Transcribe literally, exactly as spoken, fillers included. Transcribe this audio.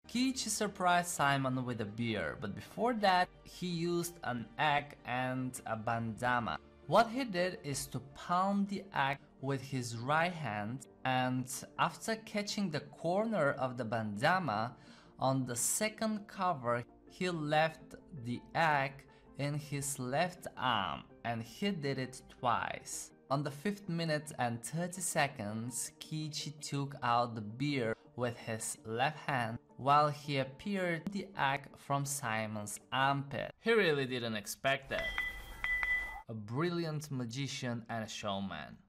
Keiichi surprised Simon with a beer, but before that, he used an egg and a bandama. What he did is to pound the egg with his right hand, and after catching the corner of the bandama on the second cover, he left the egg in his left arm, and he did it twice. On the fifth minute and thirty seconds, Keiichi took out the beer with his left hand while he appeared the egg from Simon's armpit. He really didn't expect that. A brilliant magician and a showman.